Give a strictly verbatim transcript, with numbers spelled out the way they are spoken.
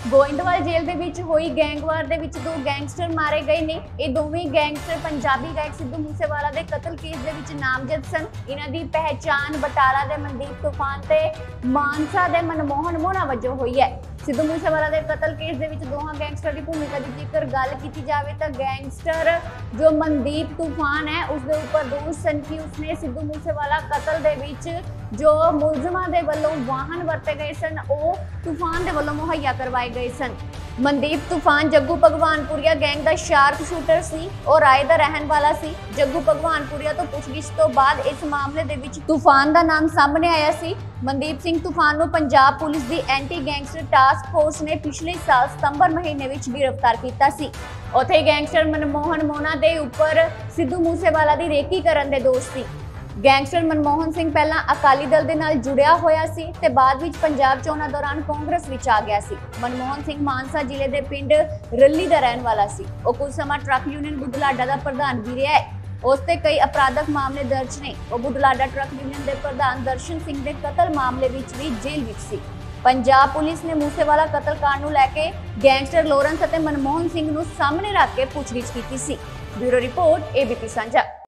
ਗੋਇੰਦਵਾਲ ਜੇਲ੍ਹ ਦੇ ਵਿੱਚ ਹੋਈ ਗੈਂਗਵਾਰ ਦੇ ਵਿੱਚ ਦੋ ਗੈਂਗਸਟਰ ਮਾਰੇ ਗਏ ਨੇ। ਇਹ ਦੋਵੇਂ ਗੈਂਗਸਟਰ ਪੰਜਾਬੀ ਗਾਇਕ ਸਿੱਧੂ ਮੂਸੇਵਾਲਾ ਦੇ ਕਤਲ ਕੇਸ ਦੇ ਵਿੱਚ ਨਾਮਜ਼ਦ ਸਨ। ਇਹਨਾਂ ਦੀ ਪਹਿਚਾਣ ਬਟਾਲਾ ਦੇ ਮਨਦੀਪ ਤੂਫਾਨ ਤੇ ਮਾਨਸਾ ਦੇ ਮਨਮੋਹਨ ਮੋਨਾ ਵਜੋਂ ਹੋਈ ਹੈ। ਸਿੱਧੂ ਮੂਸੇਵਾਲਾ ਦੇ ਕਤਲ ਕੇਸ ਦੇ ਵਿੱਚ ਦੋਹਾਂ ਗੈਂਗਸਟਰ ਦੀ ਭੂਮਿਕਾ ਦੀ ਜੇਕਰ ਗੱਲ ਕੀਤੀ ਜਾਵੇ ਤਾਂ ਗੈਂਗਸਟਰ ਜੋ ਮਨਦੀਪ ਤੂਫਾਨ ਹੈ ਉਸ ਦੇ ਉੱਪਰ ਦੋਸ਼ ਸਨ ਕਿ ਉਸਨੇ ਸਿੱਧੂ ਮੂਸੇਵਾਲਾ ਕਤਲ ਦੇ ਵਿੱਚ ਜੋ ਮੁਲਜ਼ਮਾਂ ਦੇ ਵੱਲੋਂ ਵਾਹਨ ਵਰਤੇ ਗਏ ਸਨ ਉਹ ਤੂਫਾਨ ਦੇ ਵੱਲੋਂ ਮੁਹੱਈਆ ਕਰਵਾਏ ਗਏ ਸਨ। ਮਨਦੀਪ ਤੂਫਾਨ ਜੱਗੂ ਭਗਵਾਨਪੁਰੀਆ ਗੈਂਗ ਦਾ ਸ਼ਾਰਪ ਸ਼ੂਟਰ ਸੀ ਔਰ ਰਾਏ ਦਾ ਰਹਿਣ ਵਾਲਾ ਸੀ। ਜੱਗੂ ਭਗਵਾਨਪੁਰੀਆ ਤੋਂ ਪੁੱਛਗਿੱਛ ਤੋਂ ਬਾਅਦ ਇਸ ਮਾਮਲੇ ਦੇ ਵਿੱਚ ਤੂਫਾਨ ਦਾ ਨਾਮ ਸਾਹਮਣੇ ਆਇਆ ਸੀ। ਮਨਦੀਪ ਸਿੰਘ ਤੂਫਾਨ ਨੂੰ ਪੰਜਾਬ ਪੁਲਿਸ ਦੀ ਐਂਟੀ ਗੈਂਗਸਟਰ ਟਾਸਕ ਫੋਰਸ ਨੇ ਪਿਛਲੇ ਸਾਲ ਸਤੰਬਰ ਮਹੀਨੇ ਵਿੱਚ ਗ੍ਰਿਫਤਾਰ ਕੀਤਾ ਸੀ। ਉੱਥੇ ਗੈਂਗਸਟਰ ਮਨਮੋਹਨ ਮੋਨਾ ਦੇ ਉੱਪਰ ਸਿੱਧੂ ਮੂਸੇਵਾਲਾ ਦੀ ਰੇਕੀ ਕਰਨ ਦੇ ਦੋਸ਼ ਸੀ। ਗੈਂਗਸਟਰ ਮਨਮੋਹਨ ਸਿੰਘ ਪਹਿਲਾਂ ਅਕਾਲੀ ਦਲ ਦੇ ਨਾਲ ਜੁੜਿਆ ਹੋਇਆ ਸੀ ਤੇ ਬਾਅਦ ਵਿੱਚ ਪੰਜਾਬ ਚੋਣਾਂ ਦੌਰਾਨ ਕਾਂਗਰਸ ਵਿੱਚ ਆ ਗਿਆ ਸੀ। ਮਨਮੋਹਨ ਸਿੰਘ ਮਾਨਸਾ ਜ਼ਿਲ੍ਹੇ ਦੇ ਪਿੰਡ ਰੱਲੀ ਦਾ ਰਹਿਣ ਵਾਲਾ ਸੀ। ਉਹ ਕੁਝ ਸਮਾਂ ਟਰੱਕ ਯੂਨੀਅਨ ਬੁਢਲਾਡਾ ਦਾ ਪ੍ਰਧਾਨ ਵੀ ਰਿਹਾ ਹੈ। ਉਸ ਤੇ ਕਈ ਅਪਰਾਧਕ ਮਾਮਲੇ ਦਰਜ ਨੇ। ਉਹ ਬੁਢਲਾਡਾ ਟਰੱਕ ਯੂਨੀਅਨ ਦੇ ਪ੍ਰਧਾਨ ਦਰਸ਼ਨ ਸਿੰਘ ਦੇ ਕਤਲ ਮਾਮਲੇ ਵਿੱਚ ਵੀ ਜੇਲ੍ਹ ਵਿੱਚ ਸੀ। ਪੰਜਾਬ ਪੁਲਿਸ ਨੇ ਮੂਸੇਵਾਲਾ ਕਤਲ ਕਾਂਡ ਨੂੰ ਲੈ ਕੇ ਗੈਂਗਸਟਰ ਲੋਰੈਂਸ ਅਤੇ ਮਨਮੋਹਨ ਸਿੰਘ ਨੂੰ ਸਾਹਮਣੇ ਰੱਖ ਕੇ ਪੁੱਛਗਿੱਛ ਕੀਤੀ ਸੀ। ਬਿਊਰੋ ਰਿਪੋਰਟ ਏਬੀਪੀ ਸਾਂਝਾ।